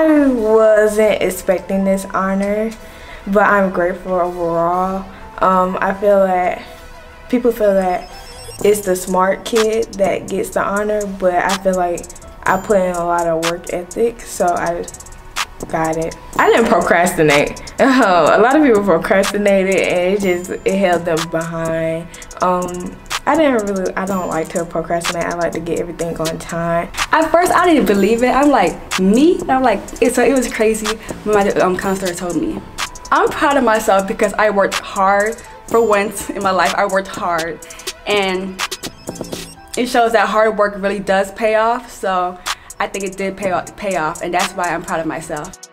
I wasn't expecting this honor, but I'm grateful overall. I feel that people feel that it's the smart kid that gets the honor, but I feel like I put in a lot of work ethic, so I got it. I didn't procrastinate. A lot of people procrastinated and it held them behind. I don't like to procrastinate. I like to get everything on time. At first, I didn't believe it. I'm like, me? I'm like, so it was crazy when my counselor told me. I'm proud of myself because I worked hard. For once in my life, I worked hard. And it shows that hard work really does pay off. So I think it did pay off, and that's why I'm proud of myself.